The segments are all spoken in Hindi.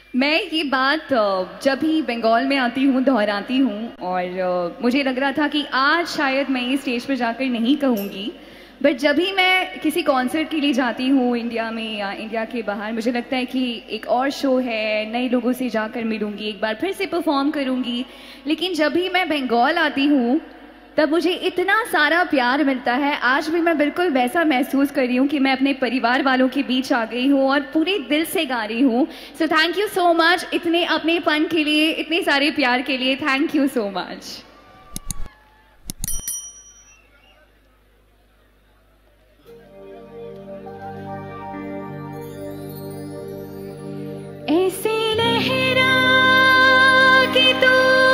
मैं ये बात जब भी बंगाल में आती हूँ दोहराती हूँ और मुझे लग रहा था कि आज शायद मैं ये स्टेज पर जाकर नहीं कहूँगी, बट जब भी मैं किसी कॉन्सर्ट के लिए जाती हूँ इंडिया में या इंडिया के बाहर, मुझे लगता है कि एक और शो है, नए लोगों से जाकर मिलूँगी, एक बार फिर से परफॉर्म करूँगी। लेकिन जब भी मैं बंगाल आती हूँ तब मुझे इतना सारा प्यार मिलता है। आज भी मैं बिल्कुल वैसा महसूस कर रही हूँ कि मैं अपने परिवार वालों के बीच आ गई हूँ और पूरे दिल से गा रही हूँ। So thank you so much इतने अपनेपन के लिए, इतने सारे प्यार के लिए। Thank you so much. ऐसे लहरा के तो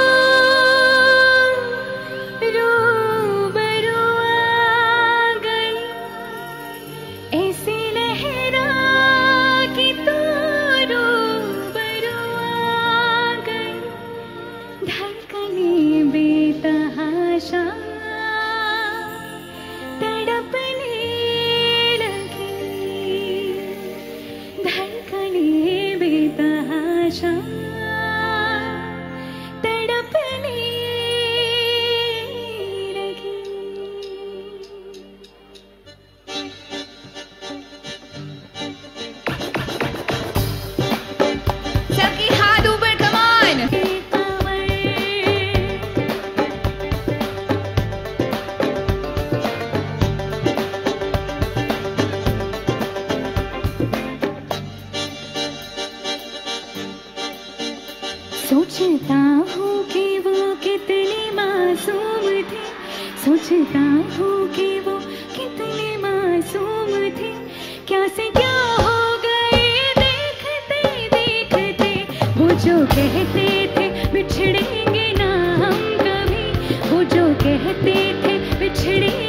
सोचता हूँ कि वो कितने मासूम थे, सोचता हूँ कि वो कितने मासूम थे, क्या से क्या हो गए देखते देखते। वो जो कहते थे बिछड़ेंगे ना हम कभी, वो जो कहते थे बिछड़ेंगे